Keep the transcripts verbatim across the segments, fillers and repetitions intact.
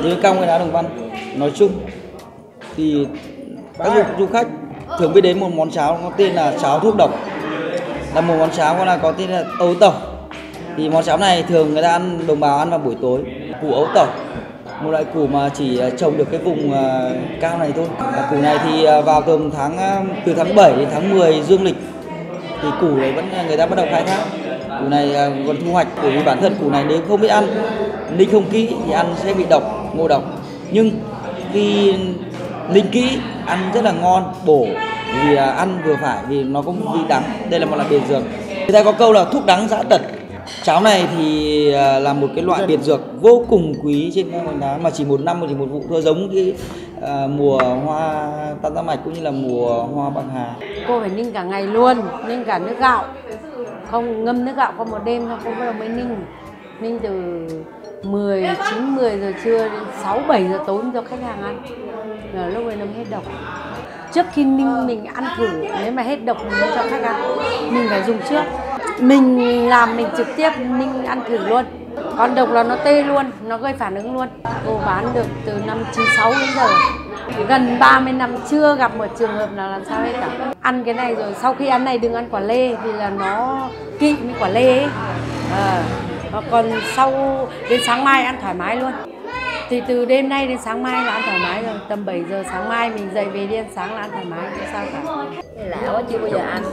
Đối với cao nguyên đá Đồng Văn nói chung thì các du, du khách thường biết đến một món cháo có tên là cháo thuốc độc, là một món cháo là có tên là ấu tẩu. Thì món cháo này thường người ta ăn, đồng bào ăn vào buổi tối. Củ ấu tẩu, một loại củ mà chỉ trồng được cái vùng cao này thôi. Củ này thì vào tầm tháng từ tháng bảy đến tháng mười dương lịch thì củ này vẫn người ta bắt đầu khai thác. Củ này còn thu hoạch, bởi vì bản thân củ này nếu không biết ăn, ninh không kỹ thì ăn sẽ bị độc, ngộ độc. Nhưng khi ninh kỹ ăn rất là ngon, bổ, vì ăn vừa phải, vì nó có vị đắng. Đây là một loại biệt dược. Người ta có câu là thuốc đắng giã tật. Cháo này thì là một cái loại biệt dược vô cùng quý trên cao nguyên đá, mà chỉ một năm chỉ một vụ thôi, giống cái uh, mùa hoa tam giác mạch cũng như là mùa hoa bạc hà. Cô phải ninh cả ngày luôn, ninh cả nước gạo, không ngâm nước gạo qua một đêm xong cô bắt đầu mới ninh, ninh từ mười, chín, mười giờ trưa đến sáu, bảy giờ tối cho khách hàng ăn. Rồi lúc ấy nó mới hết độc. Trước khi ninh mình ăn thử, nếu mà hết độc mình mới cho khách ăn, mình phải dùng trước. Mình làm mình trực tiếp ninh ăn thử luôn. Còn độc là nó tê luôn, nó gây phản ứng luôn. Cô bán được từ năm chín sáu đến giờ. Gần ba mươi năm chưa gặp một trường hợp nào làm sao hết cả. Ăn cái này rồi, sau khi ăn này đừng ăn quả lê vì là nó kỵ với quả lê ấy. À, còn sau đến sáng mai ăn thoải mái luôn. Thì từ đêm nay đến sáng mai là ăn thoải mái rồi. Tầm bảy giờ sáng mai mình dậy về đi ăn sáng là ăn thoải mái, không sao cả. Lạ quá, chưa bao giờ ăn.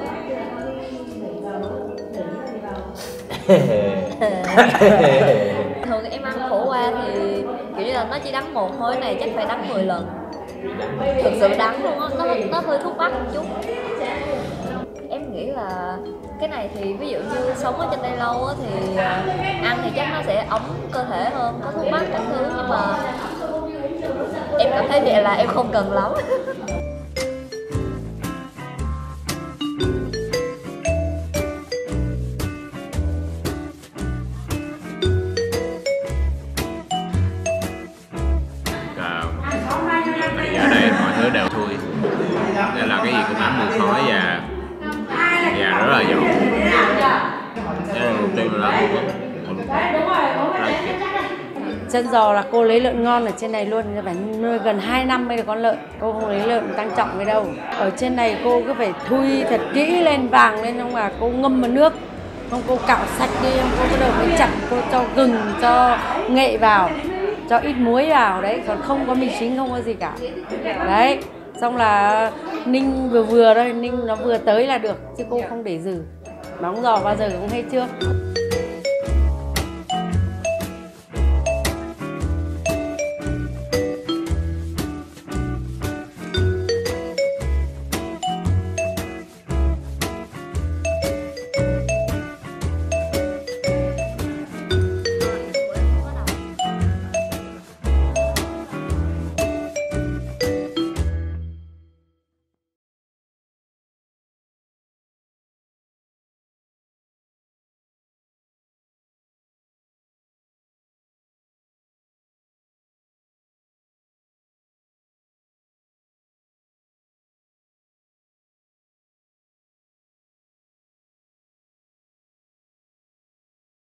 Thường em ăn khổ qua thì kiểu như là nó chỉ đắng một thôi, này chắc phải đắng mười lần. Thực sự đắng luôn á, nó, nó hơi thuốc bắc một chút. Em nghĩ là cái này thì ví dụ như sống ở trên đây lâu á thì ăn thì chắc nó sẽ ấm cơ thể hơn, có thuốc bắc các thứ, nhưng mà em cảm thấy vậy là em không cần lắm. Ở đây mọi thứ đều thui, nên là cái gì cũng ấm mùi khói và và rất là dọn. Đây là mục tiêu là Chân giò là cô lấy lợn ngon ở trên này luôn, phải nuôi gần hai năm mới được con lợn. Cô không lấy lợn tăng trọng với đâu. Ở trên này cô cứ phải thui thật kỹ lên, vàng lên, xong là cô ngâm vào nước, không cô cạo sạch đi, cô bắt đầu mới chặt, cô cho gừng, cho nghệ vào, cho ít muối vào đấy, còn không có mì chính, không có gì cả. Đấy, xong là ninh vừa vừa thôi, ninh nó vừa tới là được, chứ cô không để dừ. Móng giò bao giờ cũng hết trước.